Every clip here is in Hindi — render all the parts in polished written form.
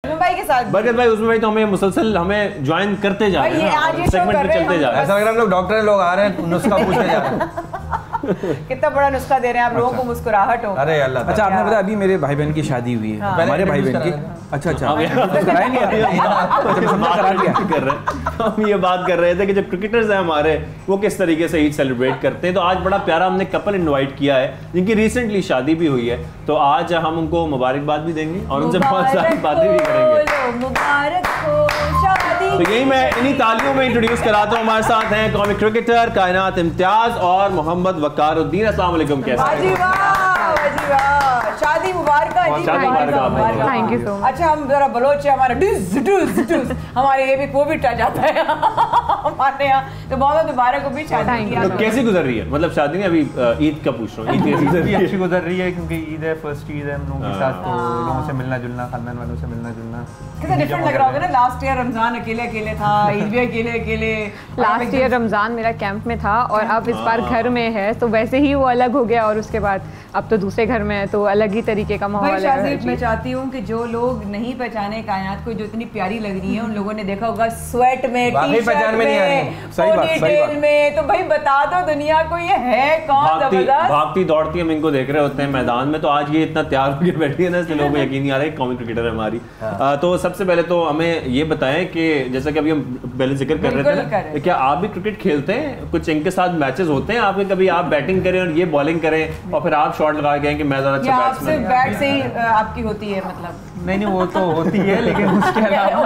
भाई के साथ बरकत भाई उसमें भाई तो हमें मुसलसल हमें ज्वाइन करते जा रहे हैं, सेगमेंट पे चलते जा रहे हैं। ऐसा लग रहा है हम लोग डॉक्टर लोग आ रहे हैं नुस्खा पूछने जा रहे हैं। कितना बड़ा नुस्खा दे रहे हैं आप लोगों को, मुस्कुराहट हो। अरे अल्लाह। अच्छा आपने बताया अभी मेरे भाई बहन की शादी हुई है, हमारे भाई बहन की। अच्छा कराया नहीं कर रहे हैं हम ये बात कर रहे थे कि जो क्रिकेटर्स हैं हमारे वो किस तरीके से ईद सेलिब्रेट करते हैं। तो आज बड़ा प्यारा हमने कपल इनवाइट किया है जिनकी रिसेंटली शादी भी हुई है, तो आज हम उनको मुबारकबाद भी देंगे और उनसे बहुत सारी बातें भी करेंगे। मुबारक हो शादी। तो यही मैं इन्हीं तालियों में इंट्रोड्यूस कराता हूँ। हमारे साथ हैं कॉमिक क्रिकेटर कायनात इम्तियाज और मोहम्मद वकारुद्दीन। अस्सलाम वालेकुम। कैसे शादी मुबारक। Thank you so much. अच्छा हम जरा बलोच है, हमारा डिस डिस डिस हमारे ये भी कोविड आ जाता है हमारे यहाँ, तो बहुत मुबारक हो भी शादी की। तो कैसी गुजर रही है, मतलब शादी नहीं अभी ईद का पूछ रहा हूँ, ईद कैसी गुजर रही है? अच्छी गुजर रही है क्योंकि ईद है, फर्स्ट ईद है हम लोगों के साथ, तो लोगों से मिलना जुलना, खानदान वालों से मिलना जुलना कितना डिफरेंट लग रहा होगा ना। लास्ट ईयर रमजान अकेले अकेले था, ईद भी अकेले अकेले। लास्ट ईयर रमजान मेरा कैंप में था और अब इस बार घर में है, तो वैसे ही वो अलग हो गया और उसके बाद अब तो दूसरे घर में है, तो अलग ही तरीके का माहौल है। मैं चाहती हूँ कि जो लोग नहीं पहचाने कायनात को, जो इतनी प्यारी लग रही है, उन लोगों ने देखा होगा स्वेट में, टी-शर्ट में, पोनीटेल में, तो भाई बता दो दुनिया को ये है कौन जबरदस्त। भागती दौड़ती हम इनको देख रहे होते हैं मैदान में, तो आज ये इतना तैयार होकर बैठी है ना, इसलिए लोगों को यकीन नहीं आ रहा है कॉमिक क्रिकेटर है हमारी। तो सबसे पहले तो हमें ये बताएं कि जैसा कि अभी हम पहले जिक्र कर रहे थे, क्या आप भी क्रिकेट खेलते हैं? कुछ इनके साथ मैचेस होते हैं आपके? कभी आप बैटिंग करें और ये बॉलिंग करें और फिर आप शॉट लगा के कि मैं ज़्यादा अच्छा बैट्समैन? बैट से ही आपकी होती है मतलब? नहीं वो तो होती है, लेकिन उसके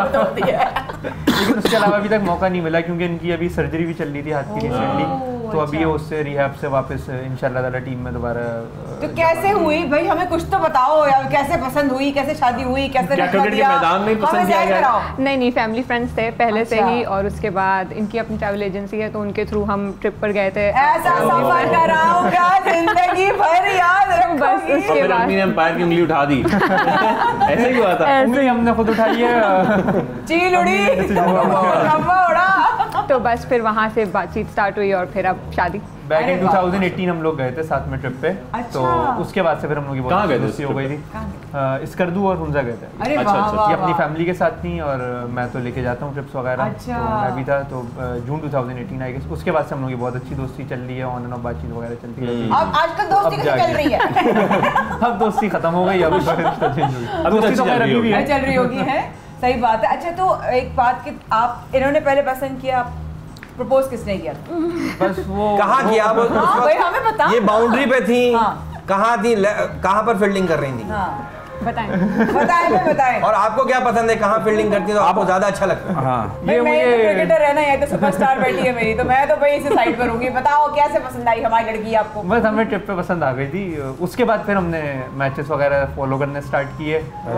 अलावा अभी तक मौका नहीं मिला क्योंकि इनकी अभी सर्जरी भी चल रही थी हाथ की रिसेंटली, तो अभी उससे रिहैब से वापस इंशाल्लाह ताला टीम में दोबारा। तो कैसे हुई भाई, हमें कुछ तो बताओ यार, कैसे पसंद हुई, कैसे शादी हुई, कैसे क्रिकेट के मैदान में पसंद किया गया? नहीं फैमिली फ्रेंड्स थे पहले से ही, और उसके बाद इनकी अपनी ट्रैवल एजेंसी है तो उनके थ्रू हम ट्रिप पर गए थे। ऐसा सफर कराऊंगा जिंदगी भर याद रखूंगी। बस उसके बाद ने एम्पायर की उंगली उठा दी ऐसे ही हुआ था। उंगली हमने खुद उठाई है, चील उड़ी, उड़ा। तो बस फिर वहाँ से बातचीत स्टार्ट हुई और फिर अब शादी। बैक इन 2018 हम लोग गए थे साथ में ट्रिप पे। अच्छा। तो उसके बाद से फिर हम लोग की बहुत दोस्ती हो गई थी। स्कर्दू और हुंजा गए थे। अरे अच्छा। ये अपनी फैमिली के साथ थी और मैं तो लेके जाता हूँ ट्रिप्स वगैरह। अच्छा। तो मैं भी था, तो जून 2018 आई गेस, उसके बाद से हम लोग की बहुत अच्छी दोस्ती चल रही है, ऑन एंड ऑफ बातचीत वगैरह चलती रहती है। अब आजकल दोस्ती कैसे चल रही है? अब दोस्ती खत्म हो गई, अब रिश्ता चेंज हो गया। दोस्ती तो अभी भी है, चल रही होगी है। सही बात है। अच्छा तो एक बात कि आप, इन्होंने पहले पसंद किया, प्रपोज किसने किया? बस वो कहाँ किया? भाई हमें बता। ये बाउंड्री पे थी, हाँ। कहाँ थी, कहाँ पर फील्डिंग कर रही थी? हाँ। बताएं। और आपको क्या पसंद है, कहाँ फील्डिंग करती है तो आपको ज्यादा अच्छा लगता है? हाँ मैं क्रिकेटर है ना, ये तो सुपरस्टार बैठी है मेरी, तो मैं तो भाई इसे साइड पर होंगी। बताओ कैसे पसंद आई हमारी लड़की आपको? बस हमें ट्रिप पे पसंद आ गई थी, उसके बाद फिर हमने मैचेस वगैरह फॉलो करने स्टार्ट किए।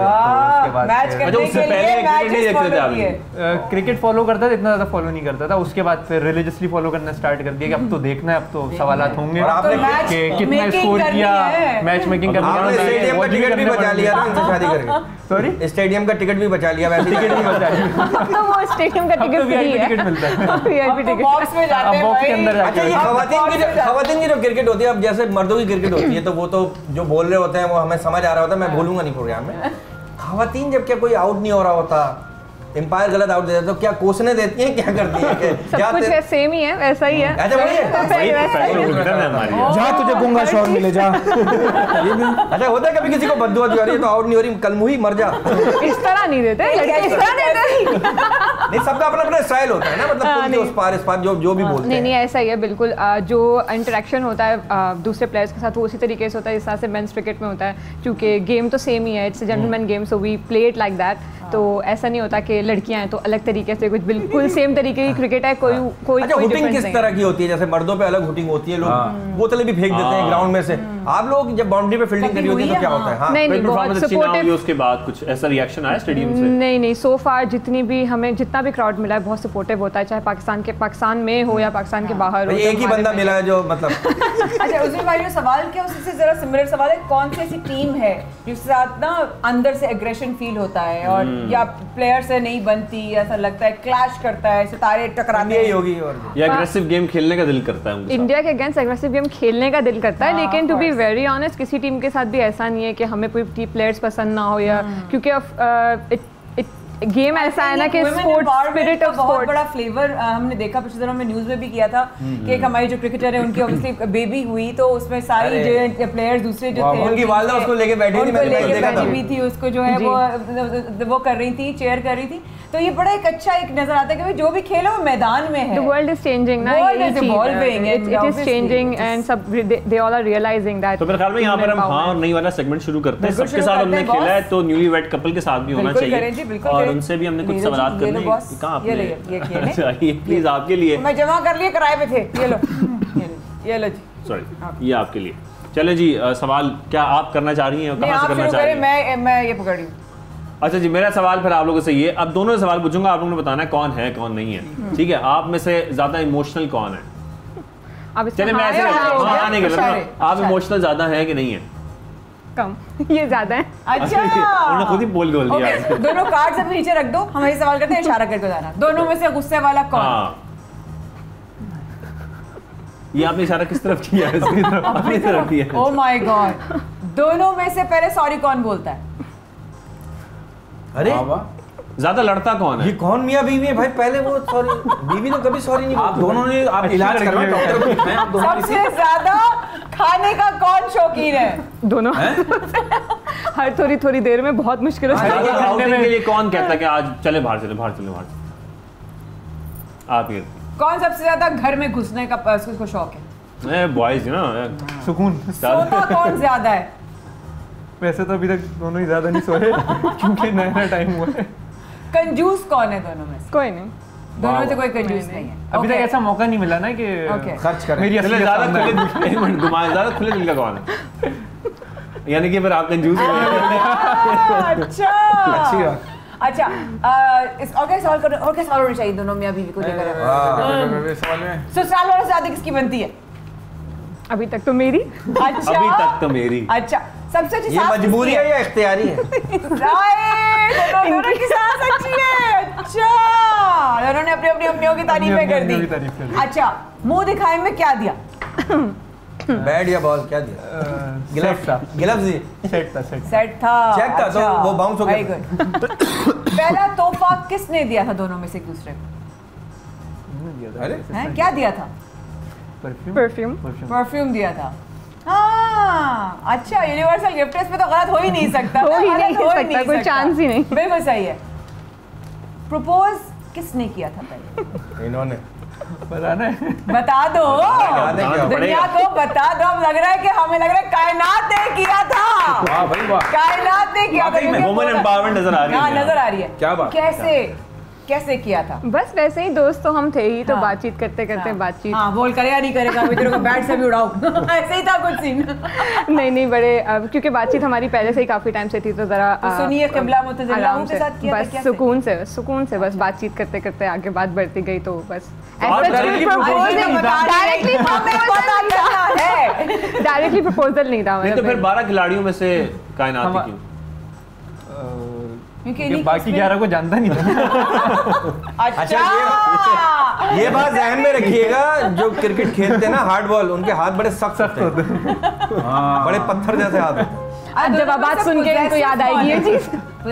क्रिकेट फॉलो करता था, इतना ज्यादा फॉलो नहीं करता था। उसके बाद फिर रिलीजियसली फॉलो करना स्टार्ट कर दिया कि अब तो देखना है, अब तो सवालात होंगे कि कितना स्कोर किया, मैच मेकिंग करनी टिकट भी बचा लिया ना इनसे शादी करके। सॉरी, स्टेडियम का टिकट भी बचा लिया, वैसे टिकट भी बचा लिया। तो वो स्टेडियम का टिकट फ्री है, टिकट मिलता है, वीआईपी टिकट बॉक्स में जाते हैं बॉक्स के भाई। अंदर। अच्छा ये खवातीन की जो क्रिकेट होती है, अब जैसे मर्दों की क्रिकेट होती है तो वो तो जो बोल रहे होते हैं वो हमें समझ आ रहा होता है, मैं बोलूंगा नहीं प्रोग्राम में। खवातीन जब क्या कोई आउट नहीं हो रहा होता, एम्पायर गलत आउट देता तो क्या कोसने देती हैं, क्या करती हैं? सब कुछ है, सेम ही है, वैसा ही है। ऐसा बोलिए जहाँ तुझे गूंगा शोर मिले जा। अच्छा होता है कभी किसी को बद्दुआ दी आ रही है तो आउट नहीं हो रही, कल मुही मर जा, इस तरह नहीं देते लड़के, इस तरह देते नहीं। सबका अपना अपना स्टाइल होता है ना, मतलब उस पार इस पार जो भी बोलते हैं। नहीं ऐसा ही है बिल्कुल। जो इंटरेक्शन होता है दूसरे प्लेयर्स के साथ वो उसी तरीके से होता है जिस तरह से मेंस क्रिकेट में होता है, क्योंकि गेम तो सेम ही है, it's a gentleman game, so we play it like that. तो ऐसा नहीं होता कि लड़कियां हैं तो अलग तरीके से, कुछ बिल्कुल सेम तरीके की क्रिकेट है, कोई अच्छा, हुटिंग किस तरह की होती है? जैसे मर्दों पे अलग हुटिंग होती है, लोग बोतलें भी फेंक देते हैं ग्राउंड में से, आप लोग जब बाउंड्री पे फील्डिंग करी होती है तो क्या होता है? हाँ, नहीं बहुत सपोर्टिव। उसके बाद कुछ ऐसा रिएक्शन आया स्टेडियम से? नहीं सो फार जितनी भी हमें जितना भी क्राउड मिला है बहुत सपोर्टिव होता है, चाहे पाकिस्तान में हो या पाकिस्तान के बाहर हो। एक ही बंदा मिला है जो मतलब अच्छा उसमें भाई जो सवाल किया उससे जरा सिमिलर सवाल है, कौन सी ऐसी टीम है जिसके साथ ना अंदर से एग्रेशन फील होता है और या प्लेयर से नहीं बनती, ऐसा लगता है क्लैश करता है, सितारे टकराते हैं, होगी और या एग्रेसिव गेम खेलने का दिल करता है उनके इंडिया के अगेंस्ट एग्रेसिव गेम खेलने का दिल करता है, लेकिन टू बी वेरी ऑनेस्ट किसी टीम के साथ भी ऐसा नहीं है कि हमें कोई प्लेयर्स पसंद ना हो या क्योंकि गेम ऐसा है ना कि स्पोर्ट्स स्पिरिट ऑफ बहुत बड़ा फ्लेवर हमने देखा पिछले दिनों में न्यूज़ में भी किया था कि एक हमारी जो क्रिकेटर है उनकी ऑब्वियसली बेबी हुई तो उसमें सारी जो प्लेयर्स दूसरे जो थे उनकी वालिदा उसको लेके बैठी थी, मैंने देखा था भी थी उसको जो है वो कर रही थी, चेयर कर रही थी। तो ये बड़ा एक अच्छा एक नजर आता है कि जो भी खेल है वो मैदान में है। The world is changing ना, world is evolving, it is changing and सब they all are realizing that। तो मेरे ख्याल में यहाँ पर हम हाँ और नहीं वाला सेगमेंट शुरू करते हैं। सबके साथ हमने खेला है तो न्यूली वेड कपल के साथ भी होना चाहिए और उनसे भी हमने कुछ सवाल करने हैं। कहाँ आपने ये प्लीज आपके लिए मैं जमा कर लिए किराए पे थे, ये लो जी, सॉरी ये आपके लिए। चले जी सवाल क्या आप करना चाह रही हैं, कहाँ से करना चाह रही हैं? मैं ये पकड़ रही हूँ। अच्छा जी, मेरा सवाल फिर आप लोगों से ये, अब दोनों सवाल पूछूंगा, आप लोगों ने बताना है कौन है कौन नहीं है, ठीक है? आप में से ज्यादा इमोशनल कौन है? चले मैं ऐसे नहीं कर रहा, आप इमोशनल ज्यादा है कि नहीं है? कम, ये ज्यादा है। अच्छा उन्होंने खुद ही बोल दिया। दोनों कार्ड्स अभी नीचे रख दो, हम यही सवाल करते हैं, इशारा करके बताना दोनों में से गुस्से वाला कौन? ये आपने इशारा किस तरफ किया है? अपनी तरफ किया। ओह माय गॉड, दोनों में से पहले सॉरी कौन बोलता है? अरे ज्यादा लड़ता कौन है? ये कौन मियां बीवी है भाई? पहले वो सॉरी, बीवी तो कभी सॉरी नहीं। आप दोनों ने आप इलाज करवाएं, डॉक्टर को दिखाएं आप दोनों। सबसे ज्यादा खाने का कौन शौकीन है? दोनों। हर थोड़ी देर में बहुत मुश्किल है। आउटिंग के लिए कौन कहता है कि आज चले बाहर चले? आप ये कौन सबसे ज्यादा घर में घुसने का उसको शौक है? बॉयज ना, सुकून। सोता कौन ज्यादा है? वैसे तो अभी तक दोनों ही ज्यादा नहीं सोए क्योंकि नया टाइम हुआ है। कंजूस कौन है दोनों में से? कोई नहीं, दोनों में से कोई कंजूस नहीं है। अभी तक ऐसा मौका नहीं मिला ना कि खर्च करें। मेरी असलियत ज्यादा खुले दिल का कौन है? यानी कि फिर आप कंजूस अच्छा और क्या सवाल होने चाहिए दोनों में बीवी को लेकर? ससुराल वालों से शादी किसकी बनती है? अभी तक तो मेरी। अच्छा अभी तक तो मेरी। अच्छा, सबसे अच्छी ये मजबूरी है या इख्तियारी है? दोनों की सास अच्छी है। अच्छा, दोनों ने अपनी अपनियों की तारीफें कर दी। अच्छा, मुंह दिखाए में क्या दिया? बैट या बॉल क्या दिया? गिलव्स जी। सेट था। चेक था तो वो बाउंस हो गया। पहला तोहफा किसने दिया था दोनों में से एक दूसरे को? अरे क्या दिया था? परफ्यूम दिया था। हाँ, अच्छा, यूनिवर्सल गिफ्ट पे तो गलत हो ही नहीं सकता। कोई चांस ही नहीं। बिल्कुल सही है। प्रपोज किसने किया था पहले? इन्होंने। बता दो, दुनिया को बता दो। अब लग रहा है कि हमें लग रहा है कायनात ने किया था। वाह भाई वाह, कायनात ने किया था। वुमेन एम्पावरमेंट नजर आ रही है। नजर आ रही है। क्या बात। कैसे किया था? बस वैसे ही, दोस्त तो हम थे ही, तो बातचीत करते बातचीत। हाँ, बोल करेगा नहीं करेगा, तेरे को बैट से भी उड़ाओ। ऐसे ही था कुछ सीन। नहीं बड़े, क्योंकि बातचीत हमारी पहले से ही काफी टाइम से थी तो जरा सुनिए किबला मुतज़िला के साथ किया बस सुकून से बस बातचीत करते आगे बात बढ़ती गई तो बस डायरेक्टली प्रपोजल नहीं था। तो फिर 12 खिलाड़ियों में से कायनात क्यों? क्योंकि बाकी 11 को जानता नहीं था। अच्छा, ये बात ध्यान में रखिएगा, जो क्रिकेट खेलते हैं ना हार्ड बॉल, उनके हाथ बड़े सख्त होते हैं। बड़े पत्थर जैसे हाथ होते हैं। जब बात सुन के इनको याद आएगी ये चीज।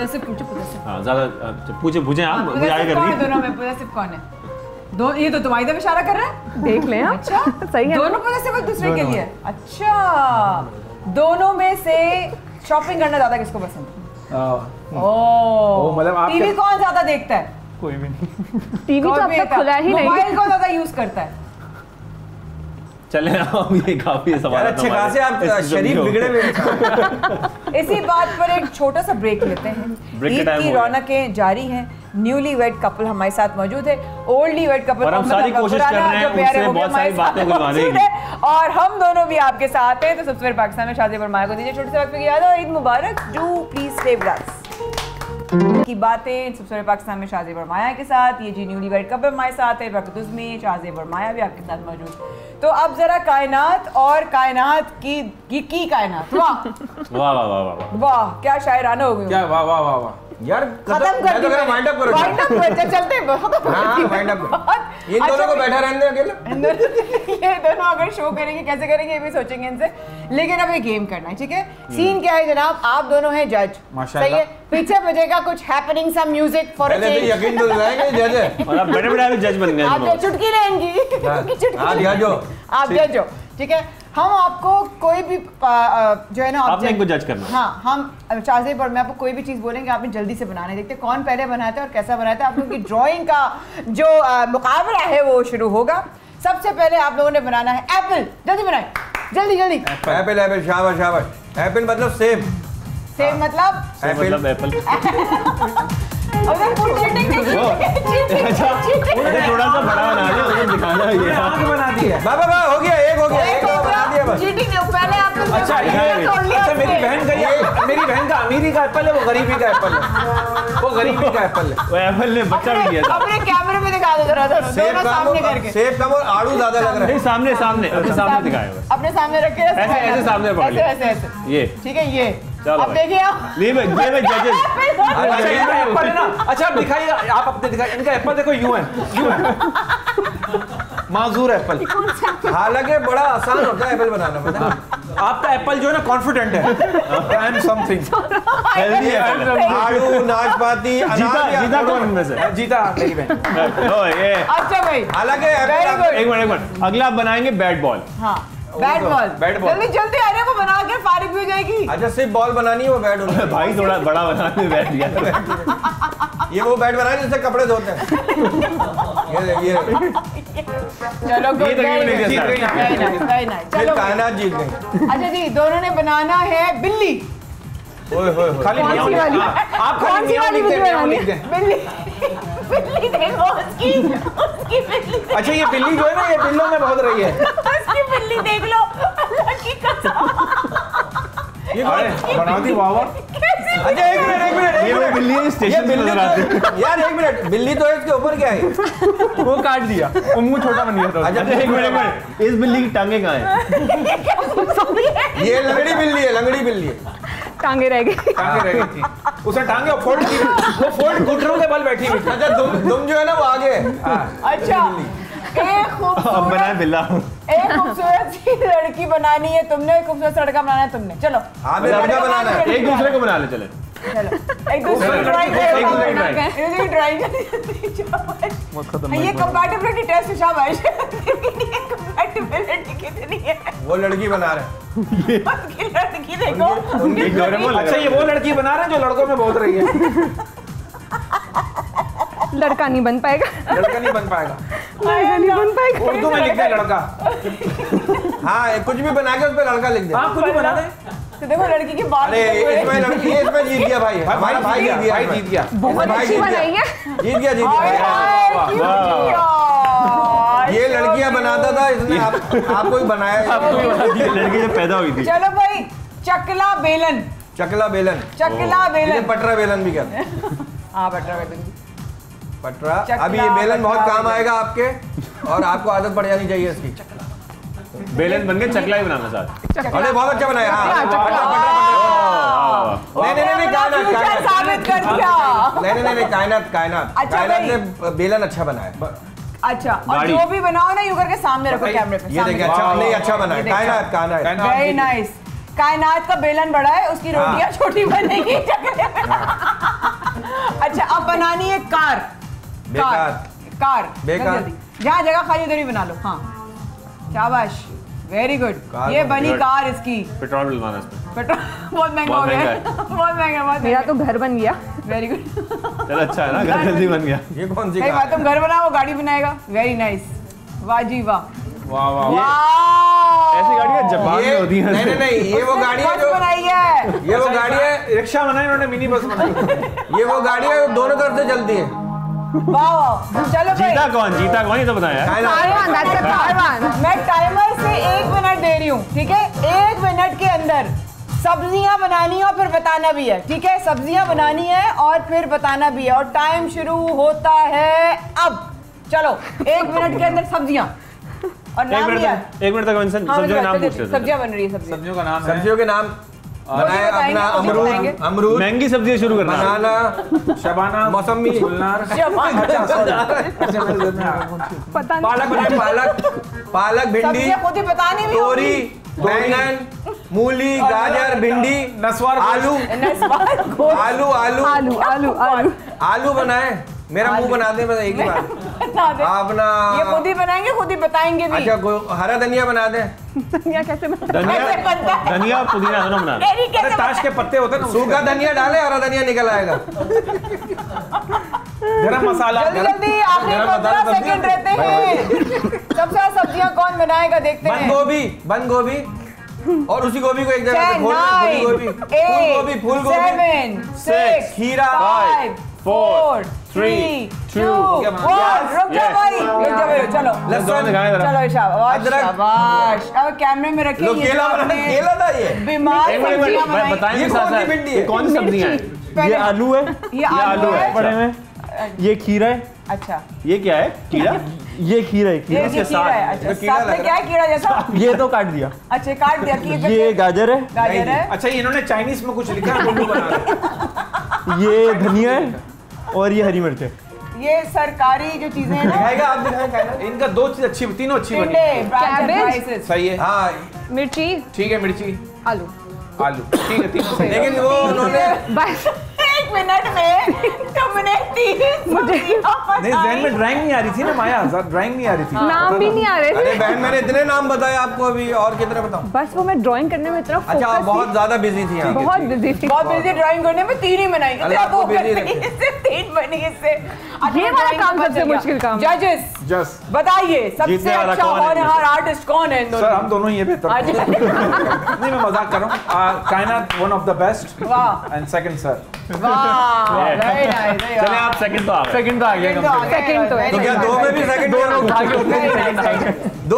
पूछे आप, मुझे आगे कर रही है। दोनों में पॉजिटिव कौन है? ये तो तुम्हारी तरफ इशारा कर रहा है। देख लें। अच्छा, सही है। दोनों पॉजिटिव एक दूसरे के लिए। अच्छा, दोनों में से शॉपिंग करना ज्यादा किसको पसंद है? मतलब टीवी कौन ज्यादा देखता है? कोई भी नहीं। टीवी तो अब तक खुला ही नहीं। मोबाइल कौन ज्यादा यूज करता है? चले हम ये काफी सवाल अच्छे खासे आप शरीफ बिगड़े हुए। इसी बात पर एक छोटा सा ब्रेक लेते हैं। ईद की रौनकें जारी हैं। न्यूली वेड कपल हमारे साथ मौजूद है, ओल्डली वेड कपल और हम सारी कोशिश कर रहे हैं उनसे बहुत सारी बातें बुलवाने की, और हम दोनों भी आपके साथ हैं। तो सबसे पहले पाकिस्तान में शादी फरमाया को दीजिए छोटे से वक्त की याद हो। ईद मुबारक। Do please stay with us की बातें। सबसे पहले पाकिस्तान में शादी फरमाया के साथ, ये जी न्यूली वेड कपल हमारे साथ है, बरकत में शादी फरमाया भी आपके साथ मौजूद। तो अब जरा कायनात और कायनात की कायनात। वाह वाह वाह वाह वाह वाह, क्या शायराना हो गई। क्या वाह वाह वाह वाह। यार खत्म कर दी मैंने। वाइंड अप करो, वाइंड अप कर चलते हैं। हाँ वाइंड अप करो। इन दोनों को बैठा रहने दो अकेले। ये दोनों अगर शो करेंगे कैसे करेंगे ये भी सोचेंगे इनसे, लेकिन अब ये गेम करना है, ठीक है। सीन क्या है जनाब, आप दोनों हैं जज, सही है। पीछे बजेगा कुछ happening some music for a change. यकीन तो दिलाएंगे जज है और आप बड़े-बड़े जज बन गए। आप चुटकी लेंगी, चुटकी आप जज हो, ठीक है। हम आपको कोई भी जो है ना आपने इनको जज करना। हाँ, हम शाहज़ेब और मैं आपको कोई भी चीज़ बोलेंगे, आपने जल्दी से बनाना है। देखते हैं कौन पहले बनाता है और कैसा बनाता है। आप लोगों की ड्राइंग का जो मुकाबला है वो शुरू होगा। सबसे पहले आप लोगों ने बनाना है एप्पल। जल्दी बनाए, जल्दी जल्दी। एप्पल एप्पल, शाबाश शाबाश। एप्पल मतलब सेब, सेब मतलब एप्पल। अगर फुल चीटिंग नहीं अच्छा थोड़ा सा बड़ा बना दिया, मुझे दिखाना है ये आगे बना दी है। बाबा हो गया, एक हो गया, एक बना दिया बस। चीटिंग नहीं, पहले आप अच्छा मेरी बहन का अमीरी का एप्पल है, वो गरीबी का एप्पल है, वो गरीबी का एप्पल है। वो एप्पल ने बच्चा भी दिया था। अपने कैमरे में दिखा दो जरा, दोनों सामने करके। सेब कम और आड़ू ज्यादा लग रहा है। सामने सामने अपने सामने दिखाया बस, अपने सामने रख के ऐसे ऐसे सामने पकड़ लिया, ऐसे ऐसे, ये ठीक है। ये चलो अब देखिए आप, नहीं भाई ये भाई जजेस। अच्छा इनका एप्पल है ना, अच्छा आप दिखाइए, आप अपने दिखाइए। इनका एप्पल देखो यूं है, यूं है माजूर एप्पल। हालांकि बड़ा आसान होता है एप्पल बनाना, पता है। आपका एप्पल जो है ना कॉन्फिडेंट है एंड समथिंग हेल्दी है। आड़ू, नाशपाती, जीता कौन इनमें से? जीता मेरी बहन। ओ ये अच्छा भाई, हालांकि एक मिनट अगला आप बनाएंगे बैट बॉल। हाँ बैट बॉल, बैट बॉल। जल्दी जल्दी आ रहे, वो बना के फारिग भी हो जाएगी। अच्छा सिर्फ बॉल बनानी है, वो बैट होना है। भाई थोड़ा बड़ा बनाने बैठ गया। ये वो बैट बनाए जिससे कपड़े धोते हैं। ये चलो गुड, चलो कायनात जीत गई। अच्छा जी, दोनों ने बनाना है बिल्ली। खाली कौन सी वाली? आप कौन सी वाली लिख बनानी दें, है? बिल्ली, बिल्ली देखो उसकी बिल्ली। अच्छा ये बिल्ली जो है ना, ये बिल्लों में बहुत रही है। उसकी बिल्ली देख लो, अल्लाह की कसम। ये बना दी वाह वाह। अच्छा एक मिनट ये वो बिल्ली है स्टेशन पे नजर आती है। यार एक मिनट, बिल्ली तो है, इसके ऊपर क्या है? वो काट दिया, वो मुंह छोटा बन गया था। अच्छा एक मिनट, इस बिल्ली की टांगे कहाँ हैं? ये लंगड़ी बिल्ली है, लंगड़ी बिल्ली है। टांगे रह गई, टांगे रह गई थी, उसने टांगे फोल्ड की, वो फोल्ड घुटनों के बल बैठी हुई। अच्छा तुम जो है ना वो आगे है। अच्छा एक अब बनाए बिल्ला। एक खूबसूरत सी लड़की बनानी है तुमने, एक खूबसूरत लड़का बनाना है तुमने। चलो आपने लड़का बनाना है, एक दूसरे को बना ले चले। चलो एक दूसरे की ड्राइंग ये कंपैटिबिलिटी टेस्ट शाबाश। कंपैटिबिलिटी कितनी है? वो लड़की बना रहे हैं। उसकी लड़की देखो। अच्छा ये वो लड़की बना रहे हैं जो लड़कों में बहुत रही है। लड़का नहीं बन पाएगा, लड़का नहीं बन पाएगा, लड़का नहीं बन पाएगा। उर्दू में लिख दे लड़का। हाँ कुछ भी बना के उस पे लड़का लिख दे। हाँ कुछ भी बना दे। तो देखो लड़की की बात। अरे इसमें लड़की, इसमें जीत गया भाई, हमारा भाई जीत गया, भाई जीत गया, बहुत अच्छी बनाई है। जीत गया, जीत गया। ये लड़कियां बनाता था, इसने आपको ही बनाया। लड़की जब पैदा हुई थी। चलो भाई, चकला बेलन। चकला बेलन, चकला बेलन, पटरा बेलन भी कहते हैं। हाँ पटरा बेलन, पटरा। अब ये बेलन बहुत काम आएगा आपके, और आपको आदत पड़ जानी चाहिए इसकी। बेलन बन के चकला ही बनाना साथ। अरे बहुत अच्छा बनाया। नहीं कायनात साबित कर दिया। नहीं कायनात कायनात कायनात ने बेलन अच्छा बनाया। अच्छा और जो भी बनाओ ना यूं करके सामने रखो कैमरे पे। ये देखिए अच्छा, नहीं अच्छा बनाया। कायनात कायनात वेरी नाइस। कायनात का बेलन बड़ा है, उसकी रोटियां छोटी बनेगी। अच्छा अब बनानी है कार। कार जहाँ जगह खाली उधर ही बना लो। हाँ शाबाश, वेरी गुड। ये बनी कार इसकी। पेट्रोल डलवाना इसमें। पेट्रोल बहुत महंगा हो गया, बहुत महंगा। मेरा तो घर बन गया। वेरी गुड, चल अच्छा है ना, घर जल्दी बन गया। ये कौन सी कार है? तुम घर बनाओ, गाड़ी बनाएगा। वेरी नाइस, वाह जी वाह। ऐसी गाड़ियाँ जापान में होती हैं। नहीं ये वो गाड़ी है जो बनाई है। ये वो गाड़ी है, रिक्शा बनाई उन्होंने, मिनी बस बनाई। ये वो गाड़ी है दोनों तरफ से चलती है। वाह चलो भाई, जीता कौन ये तो बताया। मैं टाइमर से 1 मिनट दे रही हूँ, ठीक है। 1 मिनट के अंदर सब्जियां बनानी है और फिर बताना भी है, ठीक है। सब्जियां बनानी है और फिर बताना भी है, और टाइम शुरू होता है अब। चलो 1 मिनट के अंदर सब्जियां और नाम लिया। 1 मिनट तक सब्जियों का नाम पूछ रहे थे। सब्जियां बन रही है, सब्जियों का नाम, सब्जियों के नाम बनाए अपना अमरूद, महंगी सब्जियां शुरू करना, बनाना, शबाना, मौसमी, गुलनार, पता नहीं पालक बनाए, पालक, भिंडी, खुद ही बतानी भी तोरी, बैंगन, मूली, गाजर, भिंडी, नस्वार, आलू, आलू, आलू आलू आलू आलू बनाए। मेरा मुंह बना दे, मैं एक ही बार अपना ये खुद ही बनाएंगे, खुद ही बताएंगे भी। अच्छा, हरा धनिया बना दे। धनिया कैसे बनता है? धनिया पुदीना दोनों बना। अरे ताश के पत्ते होते हैं ना, सूखा धनिया डाले, हरा धनिया निकल आएगा। गरम मसाला, जल्दी आखिरी 15 सेकंड रहते हैं। सबसे ज्यादा सब्जियां कौन बनाएगा देखते हैं। बंद गोभी और उसी गोभी को एक जगह पे खोल दे। फूल गोभी, 7 6 खीरा, 5 4 3 2 1 रुक जा भाई, चलो लहसुन, चलो शाबाश अदरक, शाबाश। अब कैमरे में रखिए। लो केला था ये। बीमार सब्जियां बनाई। बताएं ये कौन सी भिंडी है? कौन सी सब्जियां हैं? पहले- ये आलू है, ये आलू है बड़े में, ये खीरा है, अच्छा, ये क्या है? कीड़ा? ये खीरा है, ये खीरा। कीड़ा है। अच्छा, तो कीड़ा साथ में लग क्या है कीड़ा जैसा? ये तो काट दिया। अच्छा, काट दिया कि ये गाजर है, गाजर है। अच्छा इन्होंने चाइनीज में कुछ लिखा है, उल्लू बना रहे हैं। ये धनिया है और ये हरी मिर्च है। ये सरकारी जो चीजें हैं ना, दिखाएगा, आप दिखाएं। इनका दो चीज अच्छी, तीनों अच्छी बनी। टिंडे, कैबेज। राइसेस। सही है, हाँ, मिर्ची ठीक है, मिर्ची, आलू आलू, ठीक है, तीनों सही है। लेकिन वो उन्होंने बस 1 मिनट में तुमने 3 मुझे नहीं, जहन में ड्राइंग नहीं आ रही थी ना माया, ड्राइंग नहीं आ रही थी। नाम भी नहीं आ रहे अरे थे। बहन, मैंने इतने नाम बताए आपको अभी, और कितने बताऊं? बस वो मैं ड्राइंग करने में इतना अच्छा, फोकस बहुत ज्यादा बिजी थी आप। बहुत बिजी थी। बहुत बिजी ड्राइंग करने में 3 ही बनाई। अल्लाह आपको busy रखे। इससे 3 बनी इससे। ये वाला काम सबसे मुश्किल काम है। जजेस बताइए सबसे जीतने वाला अच्छा कौन है? होनहार आर्टिस्ट कौन है इन सर दोनों? हम दोनों ही है बेहतर। अच्छा। नहीं, मैं मजाक कर रहा हूँ। Kainat one of the best वाह एंड सेकंड सर। वाह, very nice, चले आप सेकंड तो आ गए। सेकंड तो आ गया कम से कम। सेकंड तो है। तो क्या 2 में भी सेकंड? दोनों भागे होते हैं, Very nice, second आ गए।